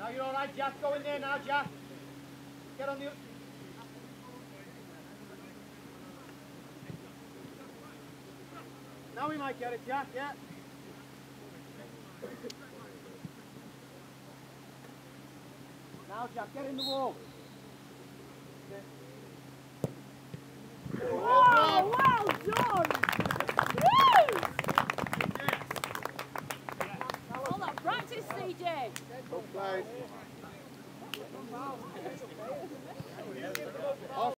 Now you're all right, Jack. Go in there now, Jack. Get on the... Now we might get it, Jack, yeah. Now, Jack, get in the wall. Oh, well done! Woo! All that practice, CJ. Good play.